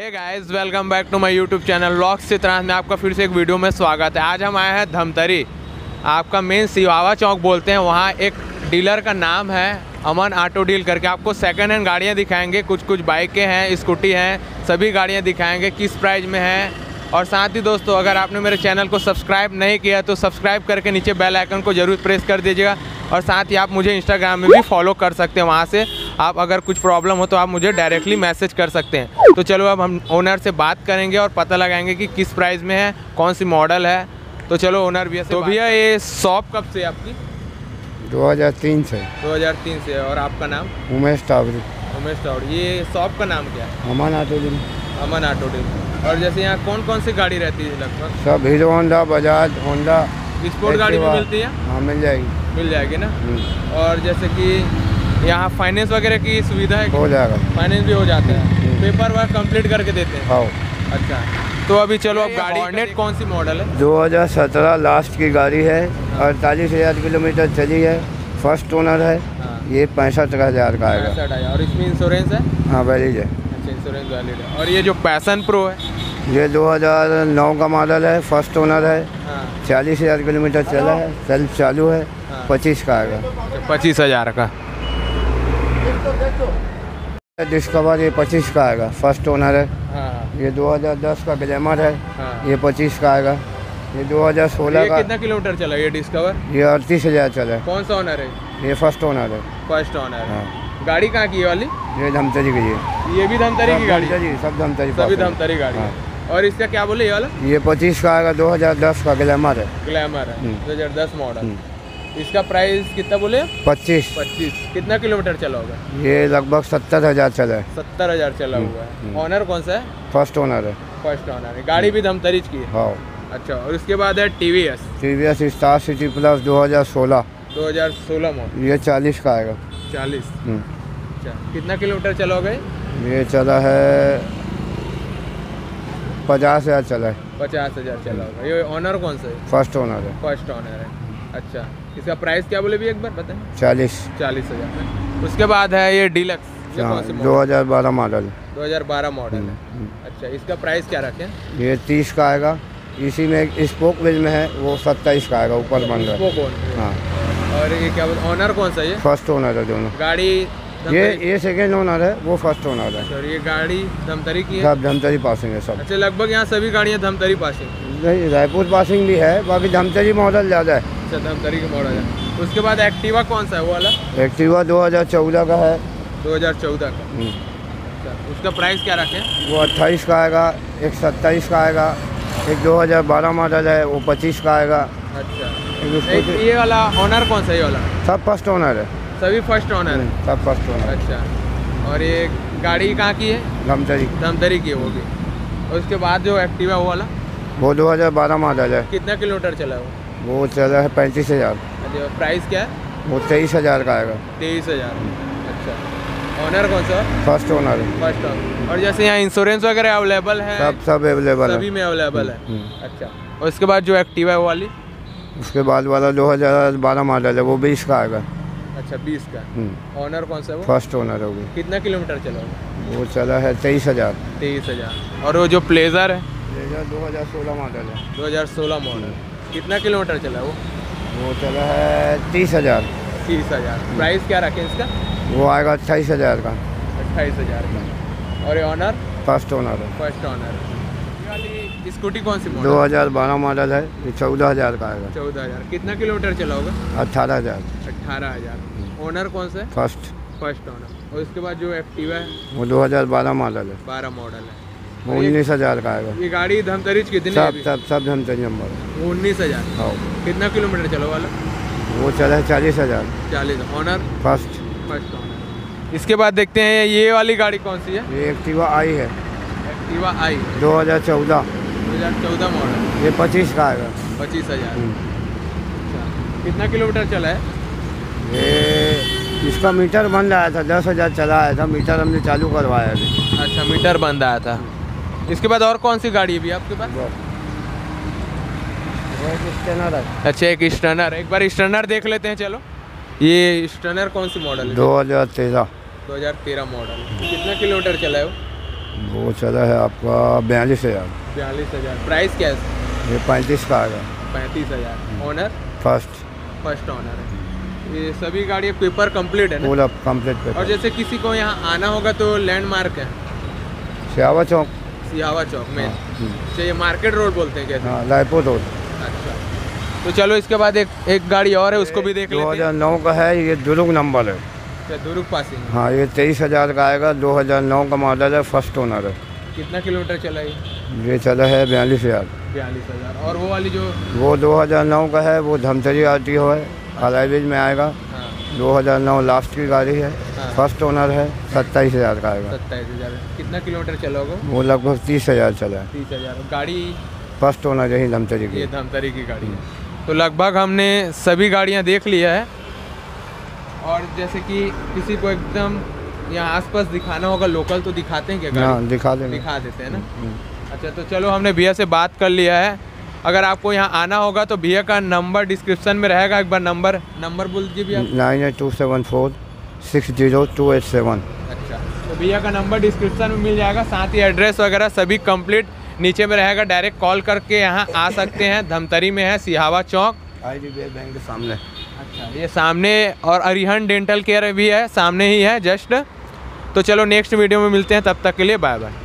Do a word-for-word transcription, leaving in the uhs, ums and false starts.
Hey guys, welcome back to my YouTube channel vlogs Chitransh में आपका फिर से एक वीडियो में स्वागत है। आज हम आए हैं धमतरी, आपका मेन सिवावा चौक बोलते हैं, वहाँ एक डीलर का नाम है अमन ऑटो डील करके। आपको सेकंड हैंड गाड़ियाँ दिखाएंगे, कुछ कुछ बाइकें हैं, स्कूटी हैं, सभी गाड़ियाँ दिखाएंगे किस प्राइस में हैं। और साथ ही दोस्तों, अगर आपने मेरे चैनल को सब्सक्राइब नहीं किया तो सब्सक्राइब करके नीचे बेल आइकन को ज़रूर प्रेस कर दीजिएगा। और साथ ही आप मुझे इंस्टाग्राम में भी फॉलो कर सकते हैं, वहाँ से आप अगर कुछ प्रॉब्लम हो तो आप मुझे डायरेक्टली मैसेज कर सकते हैं। तो चलो अब हम ओनर से बात करेंगे और पता लगाएंगे कि किस प्राइस में है, कौन सी मॉडल है। तो चलो ओनर भैया से। तो भैया ये शॉप कब से आपकी? दो हज़ार तीन से। दो हज़ार तीन से। और आपका नाम? उमेश टावरी। उमेश टावरी। ये शॉप का नाम क्या है? Aman auto deal. Aman auto deal. और जैसे यहाँ कौन कौन सी गाड़ी रहती है लगभग? सब Hero Honda, Bajaj, Honda. Sport गाड़ी भी मिलती है? हाँ, मिल जाएगी। मिल जाएगी ना। और जैसे कि यहाँ फाइनेंस वगैरह की सुविधा है? हो जाएगा, फाइनेंस भी हो जाता है। पेपर वर्क कंप्लीट करके देते हैं? हाँ। अच्छा, तो अभी चलो अब गाड़ी हॉर्नेट कौन सी मॉडल है? दो हज़ार सत्रह लास्ट की गाड़ी है, अड़तालीस हज़ार किलोमीटर चली है, फर्स्ट ओनर है। हाँ। ये पैंसठ हज़ार का आएगा। और इसमें इंश्योरेंस है? हाँ, वैलिड है। अच्छा, इंश्योरेंस वैलिड है। और ये जो पैशन प्रो है, ये दो हज़ार नौ का मॉडल है, फर्स्ट ओनर है। हाँ। चालीस हज़ार किलोमीटर चला है, सेल्फ चालू है। हाँ। पच्चीस का आएगा। पच्चीस हज़ार का। डिस्कवर ये पच्चीस का आएगा, फर्स्ट ओनर है। हाँ। ये दो हज़ार दस का ग्लैमर है। हाँ। ये पच्चीस का आएगा। ये दो हज़ार सोलह का। कितना किलोमीटर चला ये डिस्कवर? ये अड़तीस हज़ार चला है। कौन सा ओनर है? ये फर्स्ट ओनर है। First owner. हाँ। गाड़ी कहाँ की है वाली? ये धमतरी की है। ये भी धमतरी की गाड़ी? सब धमतरी, सभी धमतरी गाड़ी। हाँ। और इसका क्या बोले ये वाला? ये पच्चीस का आएगा, दो हज़ार दस का ग्लैमर है। ग्लैमर है, दो हज़ार दस मॉडल। इसका प्राइस कितना बोले? पच्चीस। पच्चीस। कितना किलोमीटर चला होगा? ये लगभग सत्तर हज़ार चला है। सत्तर हज़ार चला हुआ है। ऑनर कौन सा है? फर्स्ट ओनर है। फर्स्ट ओनर है। गाड़ी भी धमतरी की है? हाँ। अच्छा, और उसके बाद है T V S. T V S star city plus दो हज़ार सोलह। दो हज़ार सोलह मॉडल। ये चालीस का आएगा। चालीस। अच्छा, कितना किलोमीटर चला होगा? ये चला है पचास हज़ार चला है। पचास हज़ार चला होगा। ये ऑनर कौन सा है? फर्स्ट ओनर है। फर्स्ट ओनर है। अच्छा, इसका प्राइस क्या बोले भी एक बार बताएं? चालीस। चालीस हज़ार। उसके बाद है ये डीलक्स। दो हज़ार बारह मॉडल। दो हज़ार बारह मॉडल है। अच्छा, इसका प्राइस क्या रखें? ये तीस का आएगा। इसी में एक स्पोक व्हील में है, वो सत्ताईस का आएगा, ऊपर बन रहा है। हाँ। और ये क्या बोलते, ऑनर कौन सा है? ये फर्स्ट ओनर है दोनों गाड़ी। ये ये सेकेंड ओनर है, वो फर्स्ट ओनर है। और ये गाड़ी धमतरी की है? सब धमतरी पासिंग है सब। अच्छा, लगभग यहाँ सभी गाड़ियाँ धमतरी पासिंग? नहीं, रायपुर पासिंग भी है, बाकी धमतरी मॉडल ज़्यादा है। अच्छा, धमतरी का मॉडल है। उसके बाद एक्टिवा कौन सा है वो वाला? एक्टिवा दो हज़ार चौदह का है। दो हज़ार चौदह का। अच्छा, उसका प्राइस क्या रखें? वो अट्ठाईस का आएगा, एक सत्ताईस का आएगा, एक दो हज़ार बारह मॉडल है, वो पच्चीस का आएगा। अच्छा, एक ये वाला ऑनर कौन सा है? ये वाला सब फर्स्ट ओनर है। सभी फर्स्ट ओनर है? सब फर्स्ट ओनर। अच्छा, और ये गाड़ी कहाँ की है? धमतरी। धमतरी की होगी। और उसके बाद जो एक्टिवा वो वाला? वो दो हज़ार बारह मॉडल है। कितना किलोमीटर चला वो? वो चला है पैंतीस हज़ार। अच्छा, प्राइस क्या है? वो तेईस हज़ार का आएगा। तेईस हज़ार। अच्छा, ऑनर कौन सा? फर्स्ट ओनर है। First owner. और जैसे यहाँ इंश्योरेंस वगैरह अवेलेबल है? सब सब अवेलेबल है, सभी में अवेलेबल है। अच्छा, और उसके बाद जो एक्टिवा है वो वाली? उसके बाद वाला दो हज़ार बारह मॉडल है, वो बीस का आएगा। अच्छा, बीस का। ऑनर कौन सा है वो? फर्स्ट ओनर होगी। कितना किलोमीटर चला होगा? वो चला है तेईस हज़ार। तेईस हज़ार। और वो जो प्लेजर है? प्लेजर दो हज़ार सोलह मॉडल है। दो हज़ार सोलह मॉडल। कितना किलोमीटर चला है वो? वो चला है तीस हज़ार। तीस हज़ार। प्राइस क्या रखें इसका? वो आएगा अट्ठाईस हज़ार का। अट्ठाईस हज़ार का। और ये ऑनर? फर्स्ट ओनर है। First owner. ये वाली स्कूटी कौन सी मॉडल? दो हज़ार बारह मॉडल है, ये चौदह हज़ार का आएगा। चौदह हज़ार। कितना किलोमीटर चला होगा? अट्ठारह हज़ार। अट्ठारह हज़ार। ओनर कौन सा है? फर्स्ट। First owner. और उसके बाद जो एक्टिवा है? वो दो हज़ार बारह मॉडल है। बारह मॉडल है। वो उन्नीस हज़ार का आएगा। ये गाड़ी धमतरी कितनी? सब सब सब धमतरी नंबर। उन्नीस हज़ार। हाँ। कितना किलोमीटर चला वाला? वो चला है चालीस हज़ार। चालीस। ऑनर? फर्स्ट। First owner. इसके बाद देखते हैं ये वाली गाड़ी कौन सी है? ये एक्टिवा आई है। एक्टिवा आई दो हज़ार चौदह। दो हज़ार चौदह मॉडल। ये पच्चीस का आएगा। पच्चीस हज़ार। अच्छा, कितना किलोमीटर चला है? ये इसका मीटर बन रहा था, दस हज़ार चला आया था, मीटर हमने चालू करवाया अभी। अच्छा, मीटर बंद आया था। इसके बाद और कौन सी गाड़ी है भी आपके पास? स्टैनर है। अच्छा, एक स्टैनर। एक बार स्टैनर देख लेते हैं। चलो, ये स्टैनर कौन सी मॉडल है? दो हज़ार तेरह। दो हज़ार तेरह मॉडल। कितना किलोमीटर चला है वो? वो चला है आपका बयालीस हज़ार। बयालीस हज़ार प्राइस क्या है? ये पैंतीस का आएगा। पैंतीस हज़ार ओनर? फर्स्ट फर्स्ट ओनर है। ये सभी गाड़ी पेपर कंप्लीट है ना? पूरा कंप्लीट पेपर। और जैसे किसी को यहाँ आना होगा तो लैंडमार्क है सियावा चौक। सियावा चौक में अच्छा, ये मार्केट रोड बोलते हैं कैसे? हाँ, रायपुर रोड। अच्छा, तो चलो इसके बाद एक एक गाड़ी और है, उसको भी देख लेते हैं। दो हज़ार नौ का है, ये दुर्ग नंबर है। अच्छा, दुर्ग पासिंग। हाँ, ये तेईस हज़ार का आएगा। दो हज़ार नौ का मॉडल है, फर्स्ट ओनर है। कितना किलोमीटर चला ये? ये चला है बयालीस हज़ार। बयालीस हज़ार। और वो वाली जो वो दो हज़ार नौ का है, वो धमतरी आर टी ओ है, हाईवेज में आएगा। हाँ, दो हज़ार नौ लास्ट की गाड़ी है। हाँ। फर्स्ट ओनर है, सत्ताईस हज़ार का आएगा। सत्ताईस हज़ार। कितना किलोमीटर चला होगा? वो लगभग तीस हज़ार चला है। तीस हज़ार। गाड़ी फर्स्ट ओनर यही धमतरी की। ये धमतरी की गाड़ी है। तो लगभग हमने सभी गाड़ियाँ देख लिया है। और जैसे कि किसी को एकदम यहाँ आसपास दिखाना होगा लोकल, तो दिखाते हैं क्या गाड़ी? हाँ, दिखा देंगे। दिखा देते हैं ना। अच्छा, तो चलो हमने भैया से बात कर लिया है। अगर आपको यहाँ आना होगा तो भैया का नंबर डिस्क्रिप्शन में रहेगा। एक बार नंबर नंबर बोल दीजिए भैया। Nine eight two seven four six zero two eight seven. अच्छा, तो भैया का नंबर डिस्क्रिप्शन में मिल जाएगा, साथ ही एड्रेस वगैरह सभी कंप्लीट नीचे में रहेगा। डायरेक्ट कॉल करके यहाँ आ सकते हैं। धमतरी में है, सिहावा चौक, I D B I bank के सामने। अच्छा, ये सामने। और अरिहंत डेंटल केयर भी है, सामने ही है जस्ट। तो चलो नेक्स्ट वीडियो में मिलते हैं, तब तक के लिए बाय बाय।